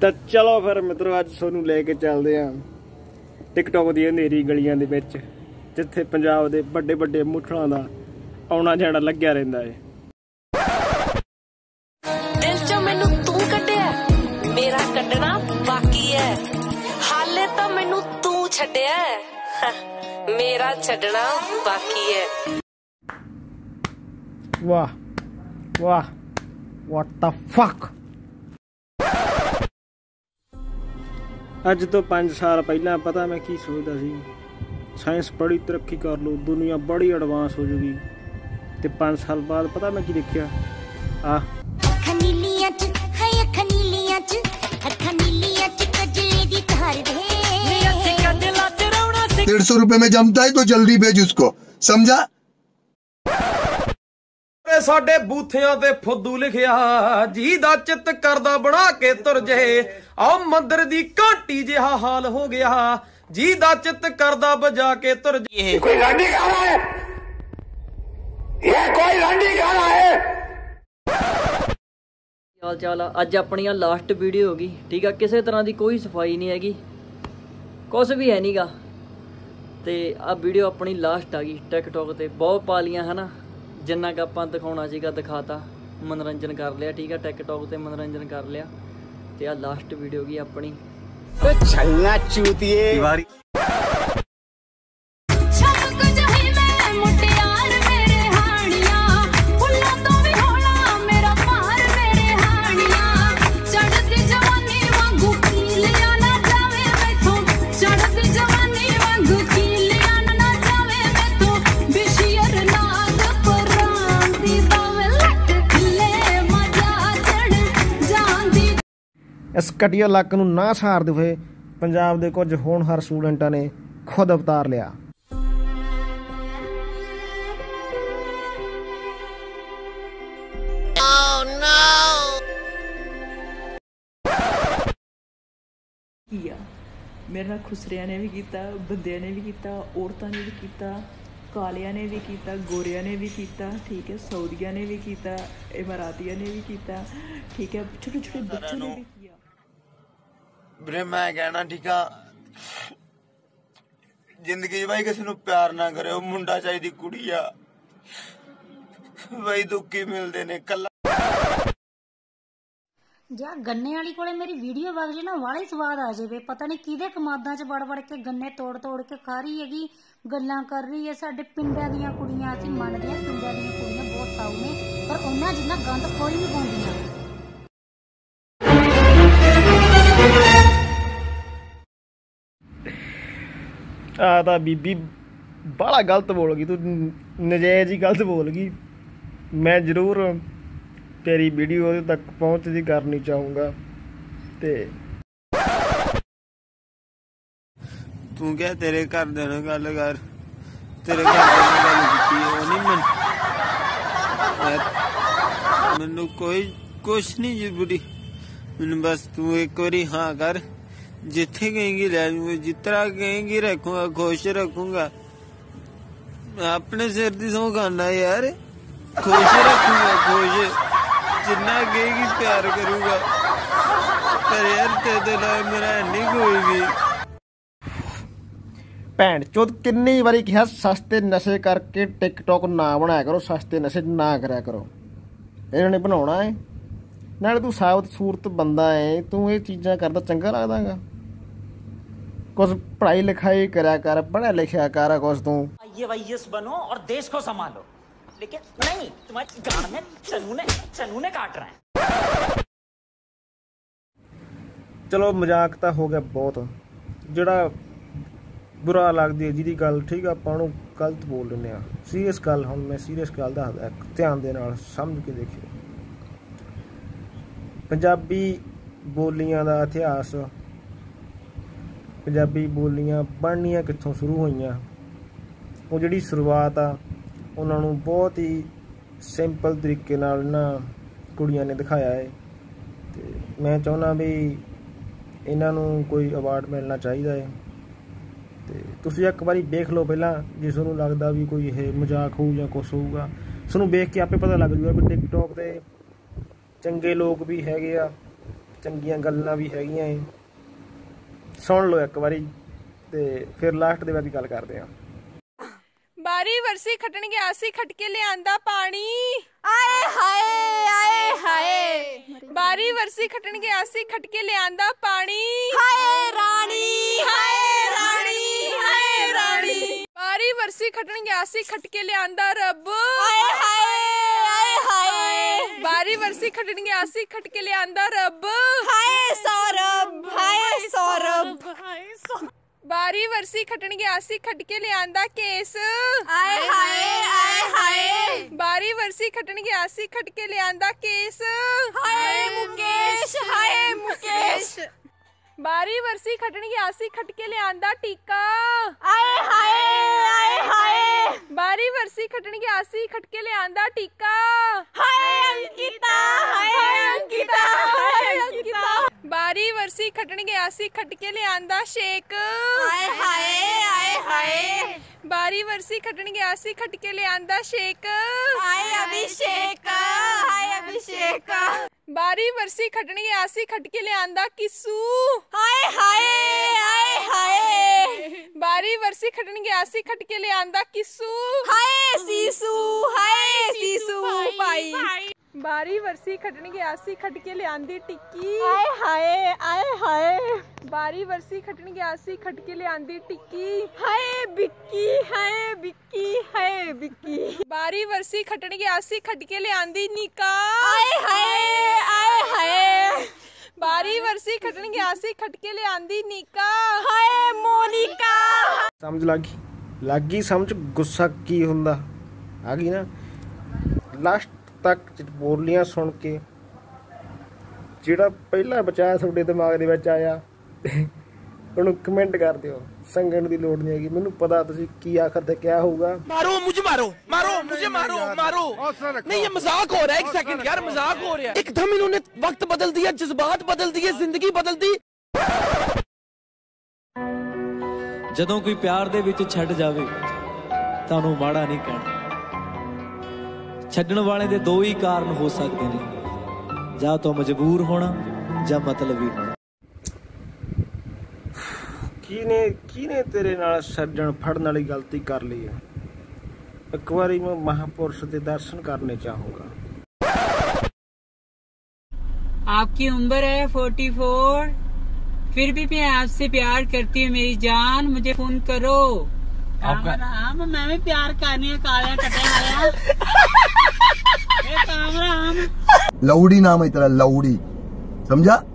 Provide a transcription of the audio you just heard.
तो चलो फिर मित्रों अज सोनू लेके चलते हैं टिकटॉक दी अंधेरी गलियां दे विच जिथे पंजाब दे बड़े बड़े मुठड़ां दा आउणा जाना लग्या रहिंदा है। दिल चों मैनू तू कड्डिया मेरा कड्डना बाकी है, हाले तो मैनू तू छड्डिया मेरा छड्डना बाकी है। वाह वाह व्हाट द फक। अज तो 5 साल पहला पता मैं की सोचता सी साइंस बड़ी तरक्की कर लो दुनिया बड़ी एडवांस हो जाएगी ते 5 साल बाद पता मैं की देखिया आ 150 रुपए में जमता है तो जल्दी भेज उसको, समझा। साडे बूथियां ते फुद्दू लिखिया जी दा चित करदा बना के तुर जे आओ मंदिर दी घंटी जिहा हाल हो गया जी दा चित करदा बजा के तुर जे। कोई रंडी गाना है, ये कोई रंडी गाना है। हाल चाल अज अपनी लास्ट वीडियो होगी ठीक है, किसी तरह की कोई सफाई नहीं हैगी कुछ भी है नहीं गा ते आ वीडियो अपनी लास्ट आ गई टिकटॉक ते बहुत पा लियां है ना, जिन्ना क आपां दिखाउणा सीगा दिखाता, मनोरंजन कर लिया ठीक है, टिकटॉक ते मनोरंजन कर लिया ते आ लास्ट वीडियो होगी अपनी छलना चूतिए दीवारी। इस घटिया लक नूं ना सहारदे होए पंजाब दे कुछ होनहार स्टूडेंटां ने खुद अवतार लिया। मेरे नाल खुसरिया ने भी किया, बंदियां ने भी किया, औरतां ने भी किया, कालिया ने भी किया, गोरिया ने भी किया ठीक है, सऊदिया ने भी किया, इमारातिया ने भी किया ठीक है, छोटे छोटे बच्चों ने भी किया। ਵੀਰੇ ਮੈਂ ਕਹਿਣਾ ਠੀਕ ਆ ਜ਼ਿੰਦਗੀ 'ਚ ਬਾਈ ਕਿਸੇ ਨੂੰ ਪਿਆਰ ਨਾ ਕਰਿਓ, ਮੁੰਡਾ ਚਾਹੀਦੀ ਕੁੜੀ ਆ ਬਾਈ ਦੁੱਖੀ ਮਿਲਦੇ ਨੇ ਕੱਲਾ। ਜਾਂ ਗੰਨੇ ਵਾਲੀ ਕੋਲੇ ਮੇਰੀ ਵੀਡੀਓ ਵਗ ਜੇ ਨਾ ਵਾਲਾ ਹੀ ਸਵਾਦ ਆ ਜਾਵੇ, ਪਤਾ ਨਹੀਂ ਕਿਹਦੇ ਕਮਾਦਾਂ 'ਚ ਵੜ ਵੜ ਕੇ ਗੰਨੇ ਤੋੜ ਤੋੜ ਕੇ ਖਾ ਰਹੀ ਹੈਗੀ, ਗੱਲਾਂ ਕਰ ਰਹੀ ਹੈ। ਸਾਡੇ ਪਿੰਡਾਂ ਦੀਆਂ ਕੁੜੀਆਂ ਅਸੀਂ ਮੰਨਦੇ ਹਾਂ ਪਿੰਡਾਂ ਦੀਆਂ ਕੁੜੀਆਂ ਬਹੁਤ ਸਾਊ ਨੇ, ਪਰ ਉਹਨਾਂ ਜਿੰਨਾ ਗੰਦ ਕੋਈ ਨਹੀਂ ਪਾਉਂਦੀਆਂ। आ तो बीबी बड़ा गलत बोल गई, तू नजायज ही गलत बोल गई। मैं जरूर तेरी वीडियो तक पहुंचती करनी चाहूँगा ते तू क्या तेरे घरदे नाल गल कर, तेरे घरदे नाल गल कीती ओ नहीं मैनू कोई कुछ नहीं जरूरी, मैनू बस तू एक बारी हाँ कर, जिथे कहेंगी ले जाऊंगा, जितना कहेंगी रखूंगा, खुश रखूंगा। अपने सिर की सौ खाना यार, खुश रखूंगा, खुश जिन्ना कहेगी प्यार करूंगा, पर यार तेरे नाल मेरा नहीं कोई भी। भैन चोद किन्नी बारी कहा सस्ते नशे करके टिकटॉक ना बनाया करो, सस्ते नशे ना करा करो, इन्होंने बनाना है। नाले तू साबत सूरत बंदा है, तू ये चीज़ां करदा चंगा लगदा गा? कुछ पढ़ाई लिखाई करा कर, पढ़ा लिखा कर कुछ तू IAS बनो और देश को संभालो, लेकिन नहीं तुम्हारे गान में चनूने काट रहे हैं। चलो मजाक तो हो गया बहुत, जिहड़ा बुरा लगदी है जिहदी गल ठीक है आपां नूं गलत बोल लैंदे आ। सीरीयस गल हुण मैं सीरीयस गल दसदा, ध्यान दे नाल समझ के देखियो। पंजाबी बोलियां दा इतिहास, पंजाबी बोलियां बननियां कित्थों शुरू होईयां, वो जिहड़ी शुरुआत आ उन्हां नूं बहुत ही सिंपल तरीके नाल ना कुड़ियां ने दिखाया है ते मैं चाहुंदा भी इन्हां नूं कोई अवार्ड मिलना चाहिदा है। ते तुसीं एक बारी देख लो पहलां, जे तुहानूं लगदा भी कोई ये मजाक होऊ जां कुछ होऊगा, तुहानूं देख के आपे पता लग जूगा भी टिकटॉक ते चंगे लोग भी हैगे आ ਚੰਗੀਆਂ ਗੱਲਾਂ ਵੀ ਹੈਗੀਆਂ ਏ। ਸੁਣ ਲਓ ਇੱਕ ਵਾਰੀ ਤੇ ਫਿਰ ਲਾਸਟ ਦੇ ਵਿੱਚ ਗੱਲ ਕਰਦੇ ਆ। ਬਾਰੀ ਵਰਸੀ ਖੱਟਣ ਗਿਆ ਸੀ ਖਟਕੇ ਲਿਆਂਦਾ ਪਾਣੀ ਆਏ ਹਾਏ ਆਏ ਹਾਏ। ਬਾਰੀ ਵਰਸੀ ਖੱਟਣ ਗਿਆ ਸੀ ਖਟਕੇ ਲਿਆਂਦਾ ਪਾਣੀ ਹਾਏ ਰਾਣੀ ਹਾਏ ਰਾਣੀ ਹਾਏ ਰਾਣੀ। ਬਾਰੀ ਵਰਸੀ ਖੱਟਣ ਗਿਆ ਸੀ ਖਟਕੇ ਲਿਆਂਦਾ ਰੱਬ ਆਏ ਹਾਏ ਆਏ ਹਾਏ। ਬਾਰੀ ਵਰਸੀ ਖੱਟਣ ਗਿਆ ਸੀ ਖਟਕੇ ਲਿਆਂਦਾ ਰੱਬ ਹਾਏ ਸੌਰਭ ਹਾਏ ਸੌਰਭ ਹਾਏ ਸੌਰਭ। ਬਾਰੀ ਵਰਸੀ ਖੱਟਣ ਗਿਆ ਸੀ ਖਟਕੇ ਲਿਆਂਦਾ ਕੇਸ ਆਏ ਹਾਏ ਆਏ ਹਾਏ। ਬਾਰੀ ਵਰਸੀ ਖੱਟਣ ਗਿਆ ਸੀ ਖਟਕੇ ਲਿਆਂਦਾ ਕੇਸ ਹਾਏ ਮੁਕੇਸ਼ ਹਾਏ ਮੁਕੇਸ਼। ਬਾਰੀ ਵਰਸੀ ਖੱਟਣ ਗਿਆ ਸੀ ਖਟਕੇ ਲਿਆਂਦਾ ਟੀਕਾ ਆਏ ਹਾਏ ਆਏ ਹਾਏ। ਬਾਰੀ ਵਰਸੀ ਖੱਟਣ ਗਿਆ ਸੀ ਖਟਕੇ ਲਿਆਂਦਾ ਟੀਕਾ ਹਾਏ ਅੰਕਿਤਾ ਹਾਏ ਅੰਕਿਤਾ ਹਾਏ ਅੰਕਿਤਾ। ਬਾਰੀ ਵਰਸੀ ਖੱਟਣ ਗਿਆ ਸੀ ਖਟਕੇ ਲਿਆਂਦਾ ਸ਼ੇਕ ਆਏ ਹਾਏ ਆਏ ਹਾਏ। ਬਾਰੀ ਵਰਸੀ ਖੱਟਣ ਗਿਆ ਸੀ ਖਟਕੇ ਲਿਆਂਦਾ ਸ਼ੇਕ ਹਾਏ ਅਭਿਸ਼ੇਕ ਹਾਏ ਅਭਿਸ਼ੇਕ। ਬਾਰੀ ਵਰਸੀ ਖੱਟਣ ਗਿਆ ਸੀ ਖਟਕੇ ਲਿਆਂਦਾ ਕਿਸੂ ਹਾਏ ਹਾਏ ਆਏ ਹਾਏ। ਬਾਰੀ ਵਰਸੀ ਖੱਟਣ ਗਿਆ ਸੀ ਖਟਕੇ ਲਿਆਂਦਾ ਕਿਸੂ ਹਾਏ ਸੀਸੂ ਹਾਏ ਸੀਸੂ ਭਾਈ। ਬਾਰੀ ਵਰਸੀ ਖੱਟਣ ਗਿਆ ਸੀ ਖਟਕੇ ਲਿਆਂਦੀ ਟਿੱਕੀ ਆਏ ਹਾਏ ਆਏ ਹਾਏ। ਬਾਰੀ ਵਰਸੀ ਖੱਟਣ ਗਿਆ ਸੀ ਖਟਕੇ ਲਿਆਂਦੀ ਟਿੱਕੀ ਹਾਏ ਬਿੱਕੀ ਹਾਏ ਬਿੱਕੀ ਹਾਏ ਬਿੱਕੀ। ਬਾਰੀ ਵਰਸੀ ਖੱਟਣ ਗਿਆ ਸੀ ਖਟਕੇ ਲਿਆਂਦੀ ਨਿਕਾ ਆਏ ਹਾਏ ਆਏ ਹਾਏ। ਬਾਰੀ ਵਰਸੀ ਖੱਟਣ ਗਿਆ ਸੀ ਖਟਕੇ ਲਿਆਂਦੀ ਨਿਕਾ ਹਾਏ ਮੋਨਿਕਾ। ਸਮਝ ਲੱਗ ਗਈ ਸਮਝ ਗੁੱਸਾ ਕੀ ਹੁੰਦਾ ਆ ਗਈ ਨਾ। ਲਾਸਟ ਤੱਕ ਬੋਲੀਆਂ ਸੁਣ ਕੇ ਜਿਹੜਾ ਪਹਿਲਾ ਬਚਾਇਆ ਤੁਹਾਡੇ ਦਿਮਾਗ ਦੇ ਵਿੱਚ ਆਇਆ ਉਹਨੂੰ ਕਮੈਂਟ ਕਰ ਦਿਓ। ਸੰਗਣ ਦੀ ਲੋੜ ਨਹੀਂ ਹੈਗੀ, ਮੈਨੂੰ ਪਤਾ ਤੁਸੀਂ ਕੀ ਆਖਰ ਤੇ ਕਿਹਾ ਹੋਊਗਾ। मारो मुझे मारो मारो मुझे मारो मारो। नहीं ये मजाक हो रहा है, एक सेकंड यार मजाक हो रहा है। एकदम इन्होंने वक्त बदल दिया, जज्बात बदल दिए, जिंदगी बदल दी। ਜਦੋਂ ਕੋਈ ਪਿਆਰ ਦੇ ਵਿੱਚ ਛੱਡ ਜਾਵੇ ਤਾਂ ਉਹਨੂੰ ਮਾੜਾ ਨਹੀਂ ਕਹਿਣਾ। ਛੱਡਣ ਵਾਲੇ ਦੇ ਦੋ ਹੀ ਕਾਰਨ ਹੋ ਸਕਦੇ ਨੇ, ਜਾਂ ਤਾਂ ਮਜਬੂਰ ਹੋਣਾ ਜਾਂ ਮਤਲਬੀ ਹੋਣਾ। ਕਿਹਨੇ ਤੇਰੇ ਨਾਲ ਸੱਜਣ ਫੜਨ ਵਾਲੀ ਗਲਤੀ ਕਰ ਲਈ ਹੈ? ਇੱਕ ਵਾਰੀ ਮੈਂ महापुरुष ਦੇ दर्शन करने चाहूंगा। आपकी उम्र है 44, फिर भी मैं आपसे प्यार करती हूँ मेरी जान, मुझे फोन करो। राम मैं भी प्यार करनी है काले कटे आया। लौड़ी नाम है तेरा, लौड़ी समझा।